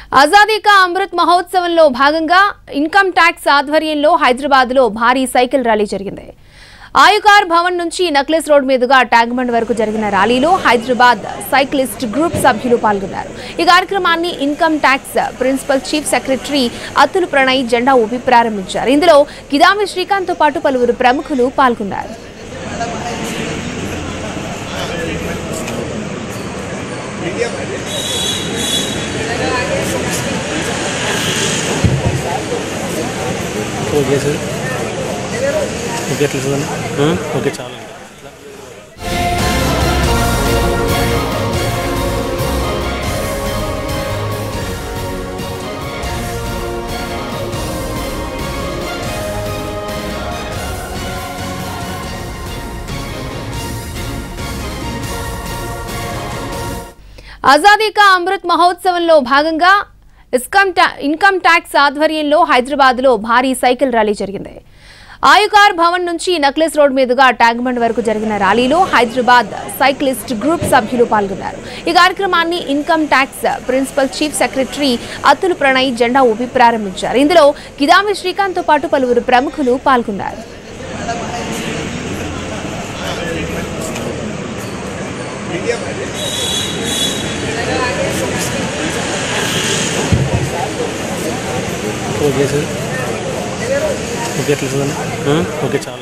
ఆజాదీ కా అమృత్ మహోత్సవంలో భాగంగా ఇన్కమ్ ట్యాక్స్ ఆధ్వర్యంలో హైదరాబాద్లో భారీ సైకిల్ ర్యాలీ జరిగింది. ఆయుకార్ భవన్ నుంచి నక్లెస్ రోడ్ మీదుగా ట్యాంక్బండ్ వరకు జరిగిన ర్యాలీలో హైదరాబాద్ సైక్లిస్ట్ గ్రూప్ సభ్యులు పాల్గొన్నారు. ఈ కార్యక్రమాన్ని income tax principal chief secretary Atul Pranay జెండా ఊపి ప్రారంభించారు. ఇందులో కిదామి శ్రీకాంత్ తో పాటు పలువురు ప్రముఖులు పాల్గొన్నారు. ఓకే సార్, ఓకే ఎట్లా చూడండి, ఓకే చాలా. ఆజాదీ కా అమృత్ మహోత్సవంలో భాగంగా ఇన్కమ్ ట్యాక్స్ ఆధ్వర్యంలో హైదరాబాద్లో భారీ సైకిల్ ర్యాలీ జరిగింది. ఆయుకార్ భవన్ నుంచి నక్లెస్ రోడ్ మీదుగా ట్యాంక్బండ్ వరకు జరిగిన ర్యాలీలో హైదరాబాద్ సైక్లిస్ట్ గ్రూప్ సభ్యులు పాల్గొన్నారు. ఈ కార్యక్రమాన్ని income tax principal chief secretary Atul Pranay జెండా ఊపి ప్రారంభించారు. ఇందులో కిదామి శ్రీకాంత్ తో పాటు పలువురు ప్రముఖులు పాల్గొన్నారు. ఓకే సార్, ఓకే ఎట్లా చూడండి, ఓకే చాలా.